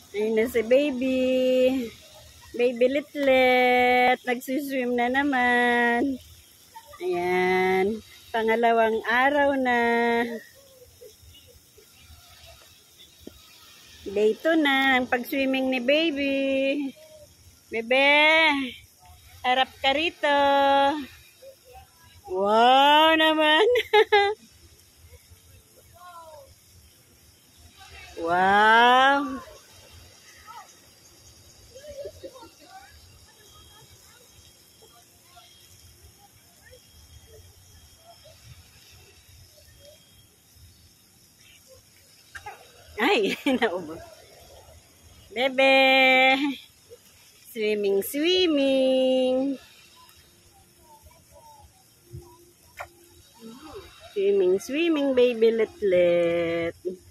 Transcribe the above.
Ayun na si baby. Baby Litlet. Nagsiswim na naman. Ayan. Pangalawang araw na. Day 2 na ang pag-swimming ni baby. Bebe, harap ka rito. Wow naman. Wow. Ay, naubo. Bebe. Swimming, swimming. Swimming, swimming, baby Litlet.